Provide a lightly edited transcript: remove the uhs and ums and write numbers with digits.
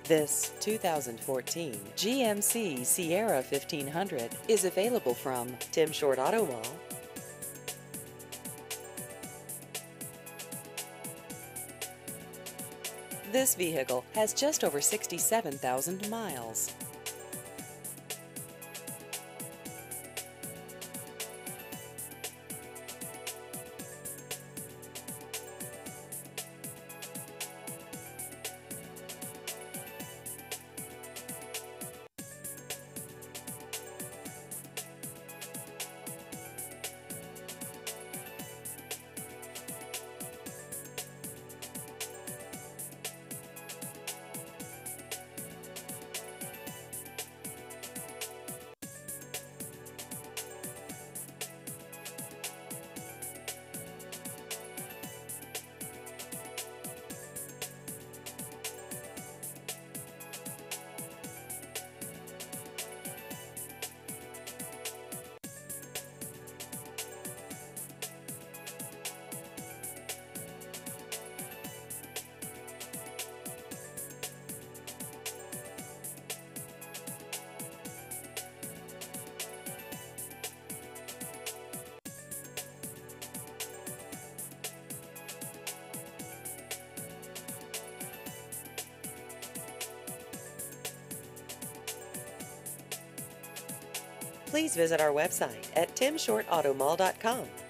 This 2014 GMC Sierra 1500 is available from Tim Short Auto Mall. This vehicle has just over 67,000 miles. Please visit our website at timshortautomall.com.